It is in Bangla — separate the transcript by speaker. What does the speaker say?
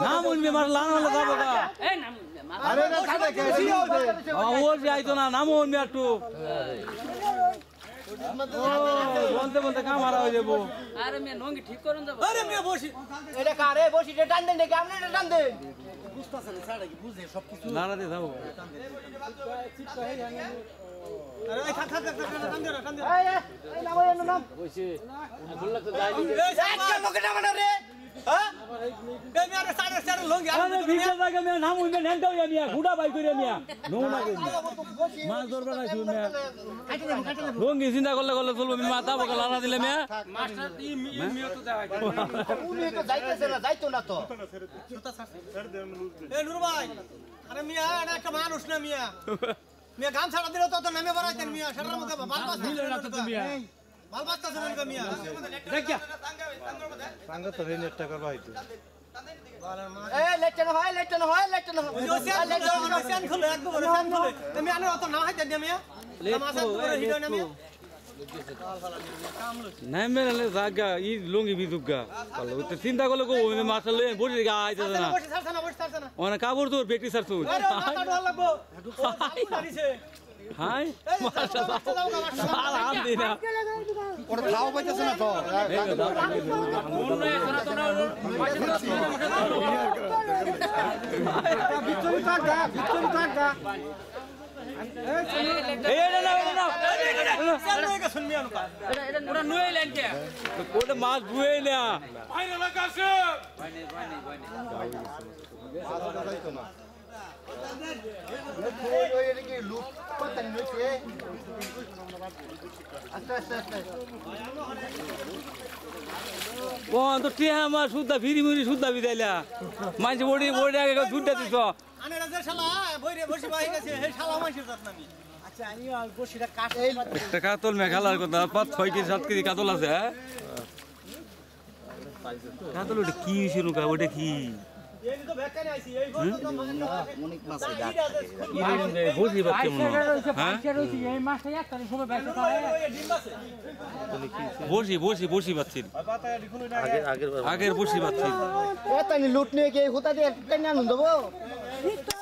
Speaker 1: নাম উনবে মার লান হলো যাবো গা
Speaker 2: এই নাম
Speaker 3: আরে না সাদা কে
Speaker 1: ও যাইতো না নাম উনবে একটু বলতে বলতে কাম হারা হয়ে যাবো
Speaker 2: আরে মিয়া নঙ্গি ঠিক করুন যাব
Speaker 4: আরে মিয়া বসি
Speaker 3: এটা কারে বসি টান দেন নাকি আপনি টান দেন
Speaker 4: বুঝতাছ না ছাড়া কি বুঝে সব কিছু
Speaker 1: নাড়াতে যাবো
Speaker 4: আরে এই থাক টান দে
Speaker 3: এই নাম ওই নাম
Speaker 1: বসে বললা তো যাই
Speaker 4: এই
Speaker 3: একটা লোকে নাম রে হ্যাঁ
Speaker 4: এই মিয়া রে সাড়ে লঙ্গি
Speaker 1: আরে ভিজে জায়গা মে নাম উনবে নেনটাও মিয়া গুড়া বাই করে মিয়া নো না মাছ ধরবে না শুন মিয়া রঙ্গি চিন্তা করলে চলবে মিয়া মাথা বকা লানা দিলে মিয়া
Speaker 2: মাস্টার মিয়া তো দেখাই
Speaker 3: উনি তো যাইতেছে না যাইতো না তো
Speaker 4: এই নুর ভাই আরে মিয়া এটা একটা মানুষ না মিয়া মিয়া গাম ছাড়া দিলে তো নামে বাড়াইতেন মিয়া সেটার মধ্যে বাল বাস
Speaker 1: মিলে না তো মিয়া
Speaker 4: বাল বাস তাছেন না মিয়া
Speaker 1: দেখ যা
Speaker 5: সাঙ্গ তো রেনেটটা করবা হইতো
Speaker 3: এই লেটন হয়
Speaker 4: ওই ওসিয়ান খুলে একদম ওসিয়ান খুলে তুমি আনে অত না হাইতে দিয়া মিয়া তামাশা করে হিডো না মিয়া
Speaker 1: নাই মেলে জায়গা ই লঙ্গি বিদুগা ভালো তো চিন্তা করলে কো মাছ লই বড়ি গা আইতে না
Speaker 4: বসে ছাড়ছ না
Speaker 1: ওনা কাপড় তোর বেটি সার তুই
Speaker 4: আরে মাথা ডল লাগবো জানিছে
Speaker 1: হাই মাশাআল্লাহ সাল হাত দি না
Speaker 5: ওর খাও পাইতেছ না তো
Speaker 3: ভিতরে থাক
Speaker 1: এই না
Speaker 4: সামনে কে শুন মিয়া নুকা
Speaker 2: এটা ওরা নয় লাইন কে
Speaker 1: ওটা মাছ ধুয়ে না
Speaker 2: বাইরে লাগাছে
Speaker 5: যাইতো না
Speaker 3: ওই কি লুক করতেন নিচে আস্তে
Speaker 1: কোন তো টিয়া মাছ সুদ্ধা ফিরি মুরি সুদ্ধা বিদাইলা মাছ বড়ি আগে দুধটা দিছ
Speaker 4: আনে রাজা শালা বইরে বসে বাই গেছে হে শালা মাইছে জাত নামি আচ্ছা আমি বসিটা কাট
Speaker 1: একটা কাতল মেঘালার কথা 5-6 কেজি 7 কেজি কাতল আছে হ্যাঁ কাতল ওটা কি শুরু কা ওটা কি
Speaker 4: এই তো বেকানে আইছি এই বড় তো
Speaker 3: অনেক মাছ এটা
Speaker 1: বসি বাচ্চা মনে হ্যাঁ
Speaker 2: এই মাছটা একটা সময় বাইরে
Speaker 4: ওই ডিম আছে
Speaker 1: বসি বাচ্চি আগের বসি বাচ্চি
Speaker 3: এত লুট নিয়ে কি হুতা দিয়ে টেনে আনুন দেবো